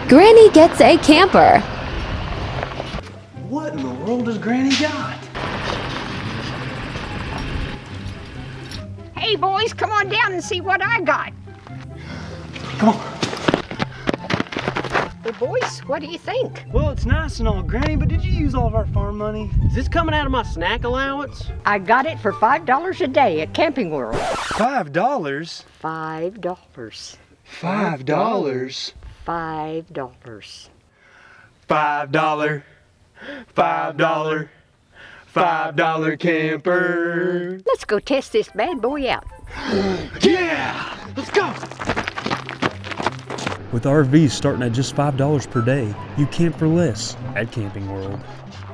Granny gets a camper. What in the world has Granny got? Hey boys, come on down and see what I got. Come on. Well boys, what do you think? Well, it's nice and all, Granny, but did you use all of our farm money? Is this coming out of my snack allowance? I got it for $5 a day at Camping World. $5? $5. $5? $5. $5 camper. Let's go test this bad boy out. Yeah! Let's go! With RVs starting at just $5 per day, you camp for less at Camping World.